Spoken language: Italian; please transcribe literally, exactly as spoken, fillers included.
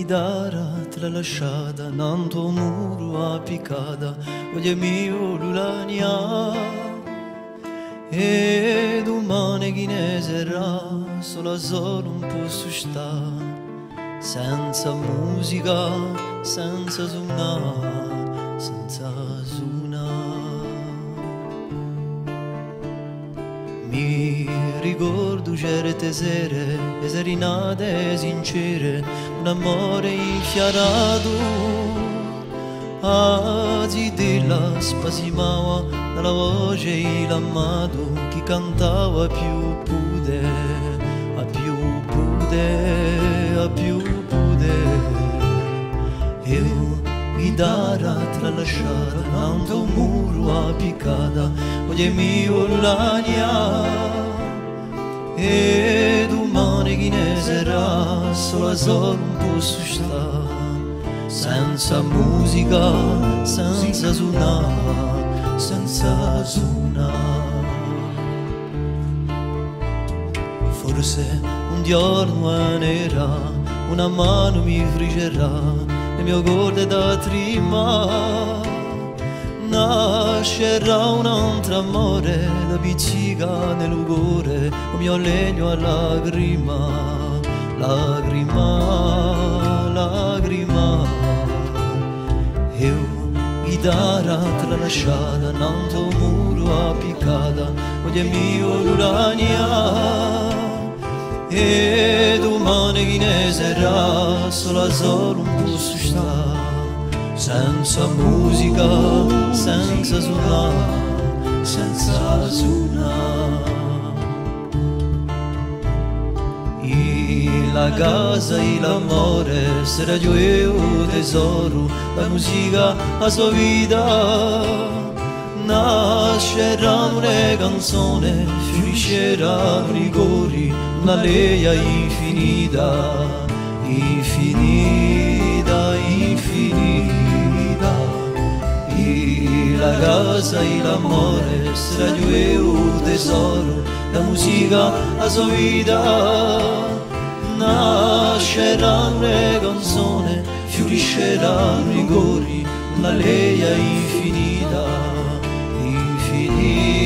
guidara te l'ha lasciata, non tuo muro appiccata, voglio mio l'ulania. E domani chi ne sarà, solo solo un po' su stare, senza musica, senza suonare, senza suonare. Mi ricordo certe sere, le serenate sincere, un amore infiarato. A zitella spasimava dalla voce il amato, chi cantava più pude, a più pude, a più pude. Io guidara tra lasciata, tanto muro appiccata, voglio mio l'ania. E domani chi ne sarà, solo solo un po' su sta, senza musica, senza suonare, senza suonare. Forse un giorno nera, una mano mi friggerà, le mie corde da trima. Nascerà un altro amore da pizzica nel cuore, un mio legno a lacrima, lacrima, lacrima. Io guidara te l'ha lasciata, tanto muro appiccata, voglio mio l'urania. E domani chi ne sarà, solo solo un po' su sta, senza musica, senza suonare, senza suonare. E la casa e l'amore sarà gioio tesoro, la musica a sua vita. Nascerà una canzone, fiorisceranno i cori, una leia infinita, infinita, infinita. E la casa e l'amore sarà gioio tesoro, la musica a sua vita. Nascerà una canzone, fiorisceranno i cori, una leia infinita, infinita.